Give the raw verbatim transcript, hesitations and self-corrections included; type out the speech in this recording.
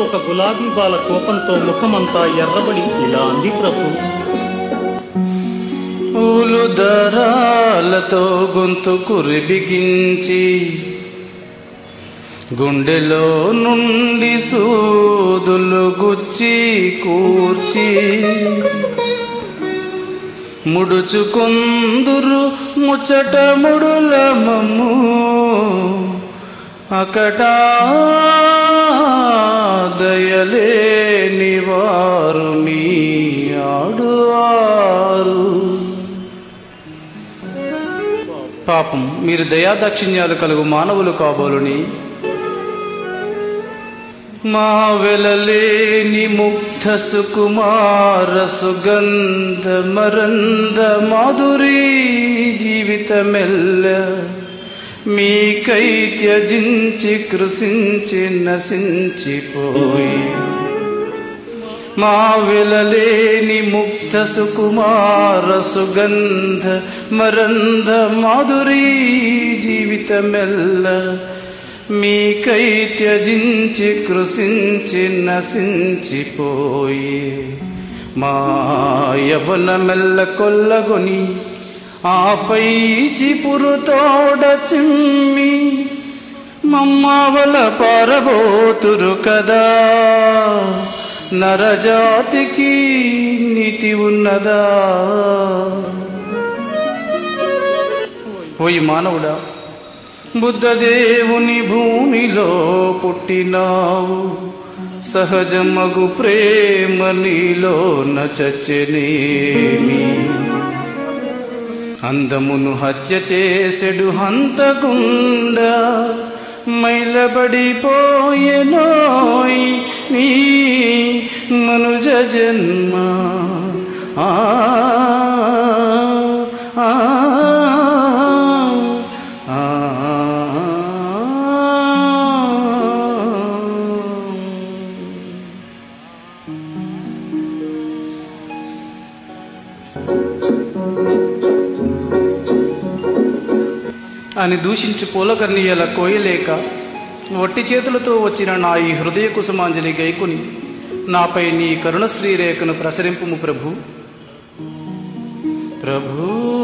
ఒక గులాబీ బాల కోపంతో ముఖమంతా ఎర్రబడి ఇలా అంది ప్రభు. ఊలు దారాలతో గొంతు కురిబిగించి గుండెలో నుండి సూదులు గుచ్చి కూర్చి ముడుచుకుందురు ముచ్చట ముడుల మమ్ము అకటా దయలేని వారు మీ ఆడువారు. పాపం మీరు దయాదాక్షిణ్యాలు కలుగు మానవులు కాబోలుని మా వెలలేని ముగ్ధ సుకుమార సుగంధ మరంద మాధురీ జీవితమెల్ల మీకై త్యజించి కృషించి నశించిపోయి మా వెలలేని ముగ్ధ సుకుమార సుగంధ మరంద మాధురీ జీవితమెల్ల మీకై త్యజించి కృషించి నశించిపోయి మా యవనమెల్ల కొల్లగొని ఆపై చిపురు తోడ చిమ్మి మమ్మవల పారబోతురు కదా. నరజాతికి నీతి ఉన్నదా? ఓయి మానవుడా, బుద్ధదేవుని భూమిలో పుట్టినావు, సహజమగు ప్రేమ నీలో నచచెనేమి. అందమును హత్య చేసెడు హంతకుండా మైలబడిపోయెనోయ్ నీ మనుజ జన్మ. ఆ అని దూషించి పూలకర్ణీయల కోయలేక వట్టి చేతులతో వచ్చిన నా ఈ హృదయ కుసుమాంజలి గైకుని నాపై నీ కరుణ శ్రీరేఖను ప్రసరింపుము ప్రభు. ప్రభు